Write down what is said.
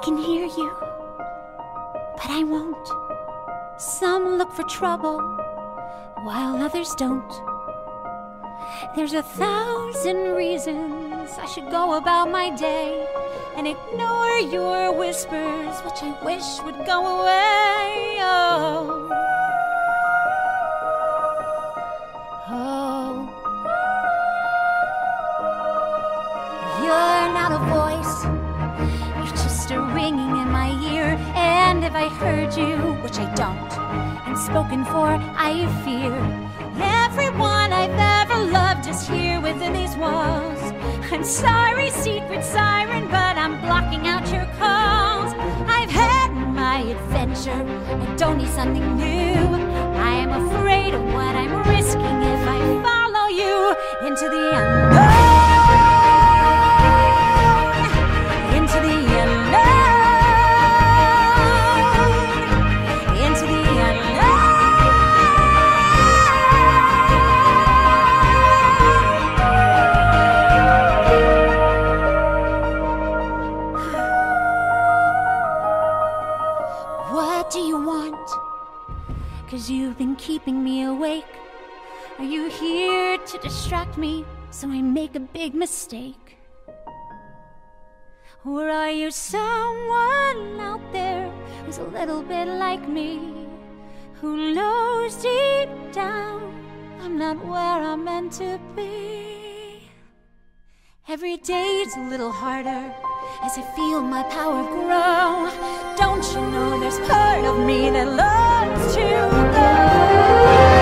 can hear you, but I won't. Some look for trouble, while others don't. There's 1,000 reasons I should go about my day and ignore your whispers, which I wish would go away. Oh, oh. You're not a voice, you're just a ringing in my ear. And if I heard you, which I don't, and spoken for, I fear. Everyone I've ever loved is here within these walls. I'm sorry, secret siren, but I'm blocking out your calls. I've had my adventure, I don't need something new. I am afraid of what I'm risking if I follow you into the unknown. Into the unknown. Into the unknown. What do you want? 'Cause you've been keeping me awake. Are you here to distract me so I make a big mistake? Or are you someone out there who's a little bit like me, who knows deep down I'm not where I'm meant to be? Every day's a little harder as I feel my power grow. Don't you know there's part of me that loves to go?